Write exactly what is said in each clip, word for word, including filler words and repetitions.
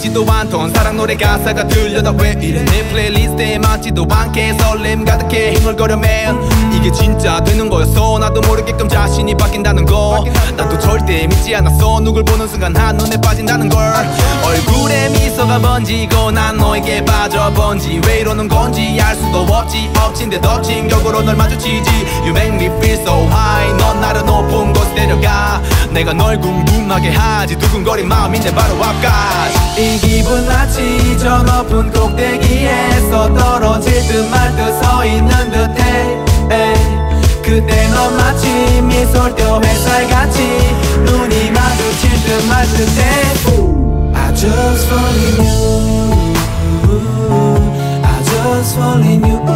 들리지도 않던 사랑 노래 가사가 들려다 왜 이래 내 플레이리스트에 맞지도 않게 설렘 가득해 흥얼거려 매일 이게 진짜 되는 거였어 나도 모르게끔 자신이 바뀐다는 거 나도 절대 믿지 않았어 누굴 보는 순간 한눈에 빠진다는 걸 얼굴에 미소가 번지고 난 너에게 빠져본지 왜 이러는 건지 알 수도 없지 엎친 데 덮친 격으로 널 마주치지 You make me feel so high 넌 나를 높은 곳에 데려가 내가 널 궁금하게 하지 두근거린 마음인데 바로 앞까지 이 기분 마치 저 높은 꼭대기에서 떨어질 듯 말 듯 서 있는 듯해 에이. 그때 넌 마치 미소를 띄어 햇살같이 눈이 마주칠 듯 말 듯해 I just fall in you I just fall in you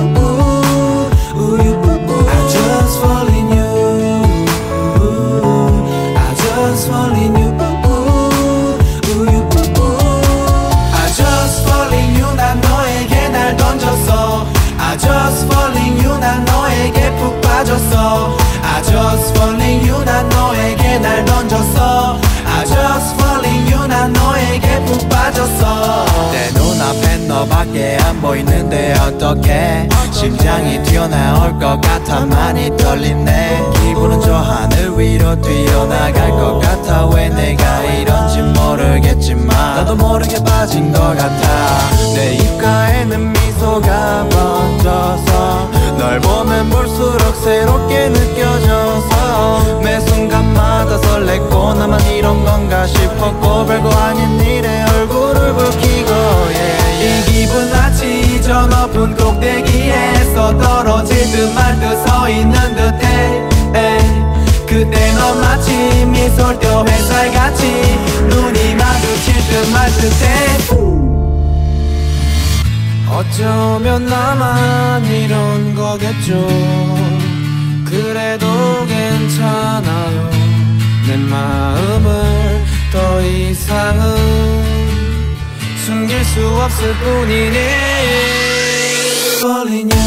I just fall in you I just fall in you I just fall in you 난 너에게 날 던졌어 I just fall in you 난 너에게 푹 빠졌어 I just fall in you 난 너에게 날 던졌어 I just fall in you 난 너에게 푹 빠졌어 내 눈앞엔 너밖에 안 보이는데 어떡해 심장이 튀어나올 것 같아 많이 떨리네 기분은 저 하늘 위로 뛰어나갈 것 같아 왜 내가 이런지 모르겠지만 나도 모르게 빠진 것 같아 내 입가에는 미소가 번져서 널 보면 볼수록 새롭게 느껴져서 매 순간마다 설렜고 나만 이런 건가 싶었고 별거 아닌 일에 얼굴을 붉히고 yeah, yeah. 이 기분 마치 저 높은 꼭대기에서 떨어질 듯 말 듯 서 있는 듯해 에이. 그때 넌 마치 미소를 띄어 햇살같이 눈이 마주칠 듯 말 듯해 어쩌면 나만 이런 거겠죠 그래도 괜찮아요 내 마음을 더 이상은 숨길 수 없을 뿐이니 Fall in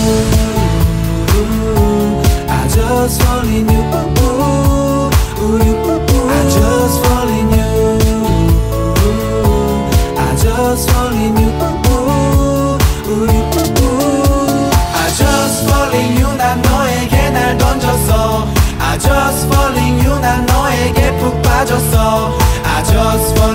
you I just fall in you I just fall in you I just fall in you I just fall in you 난 너에게 날 던졌어 I just fall in you 난 너에게 푹 빠졌어 I just fall